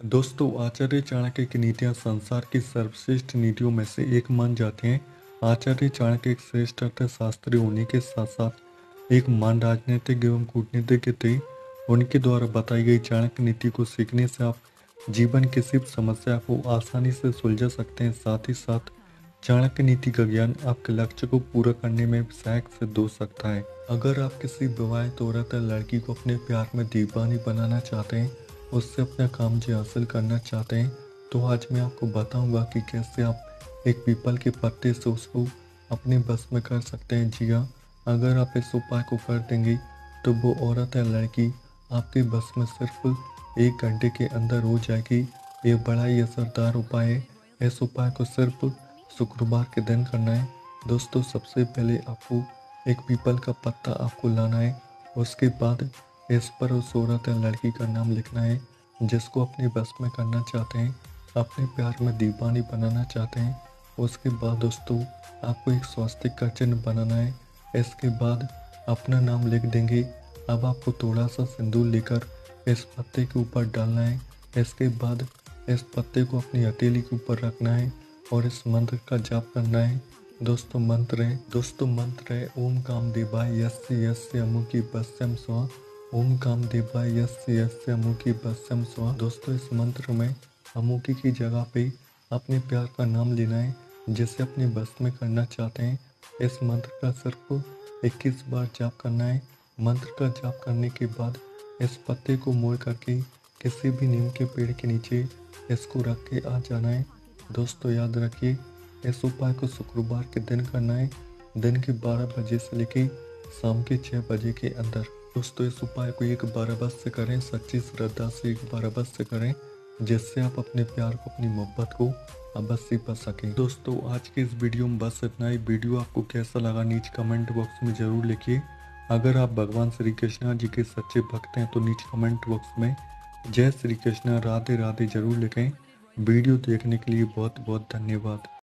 दोस्तों, आचार्य चाणक्य की नीतियां संसार की सर्वश्रेष्ठ नीतियों में से एक मान जाती हैं। आचार्य चाणक्य एक श्रेष्ठ अर्थशास्त्री होने के साथ साथ एक महान राजनीतिक एवं कूटनीतिज्ञ थे। उनके द्वारा बताई गई चाणक्य नीति को सीखने से आप जीवन की किसी भी समस्या को आसानी से सुलझा सकते हैं। साथ ही साथ चाणक्य नीति का ज्ञान आपके लक्ष्य को पूरा करने में सहायक सिद्ध हो सकता है। अगर आप किसी विवाहित औरत या लड़की को अपने प्यार में दीवानी बनाना चाहते हैं, उससे अपना काम जो हासिल करना चाहते हैं, तो आज मैं आपको बताऊंगा कि कैसे आप एक पीपल के पत्ते से उसको अपने बस में कर सकते हैं। जी हाँ, अगर आप इस उपाय को कर देंगे तो वो औरत या लड़की आपके बस में सिर्फ 1 घंटे के अंदर हो जाएगी। ये बड़ा ही असरदार उपाय है। इस उपाय को सिर्फ शुक्रवार के दिन करना है। दोस्तों, सबसे पहले आपको एक पीपल का पत्ता आपको लाना है। उसके बाद इस पर उस औरत या लड़की का नाम लिखना है जिसको अपने बस में करना चाहते हैं, अपने प्यार में दीवानी बनाना चाहते हैं। उसके बाद दोस्तों, आपको एक स्वास्तिक का चिन्ह बनाना है। इसके बाद अपना नाम लिख देंगे। अब आपको थोड़ा सा सिंदूर लेकर इस पत्ते के ऊपर डालना है। इसके बाद इस पत्ते को अपनी हथेली के ऊपर रखना है और इस मंत्र का जाप करना है। दोस्तों मंत्र है ओम कामदेवाय यस्य यस्य अमुकी बस्यम स्वा। ओम कामदेवाय यस्य यस्य अमुकी बस्यम स्वा। दोस्तों, इस मंत्र में अमुकी की जगह पे अपने प्यार का नाम लेना है जिसे अपने बस में करना चाहते हैं। इस मंत्र का सिर्फ 21 बार जाप करना है। मंत्र का जाप करने के बाद इस पत्ते को मोड़ करके किसी भी नीम के पेड़ के नीचे इसको रख के आ जाना है। दोस्तों, याद रखिए, इस उपाय को शुक्रवार के दिन करना है, दिन के 12 बजे से लेके शाम के 6 बजे के अंदर। दोस्तों, इस उपाय को एक बार बस से करें, सच्ची श्रद्धा से एक बार बस से करें, जिससे आप अपने प्यार को, अपनी मोहब्बत को अवश्य पा सकें। दोस्तों, आज के इस वीडियो में बस इतना ही। वीडियो आपको कैसा लगा नीचे कमेंट बॉक्स में ज़रूर लिखिए। अगर आप भगवान श्री कृष्णा जी के सच्चे भक्त हैं तो नीचे कमेंट बॉक्स में जय श्री कृष्णा राधे राधे जरूर लिखें। वीडियो देखने के लिए बहुत बहुत धन्यवाद।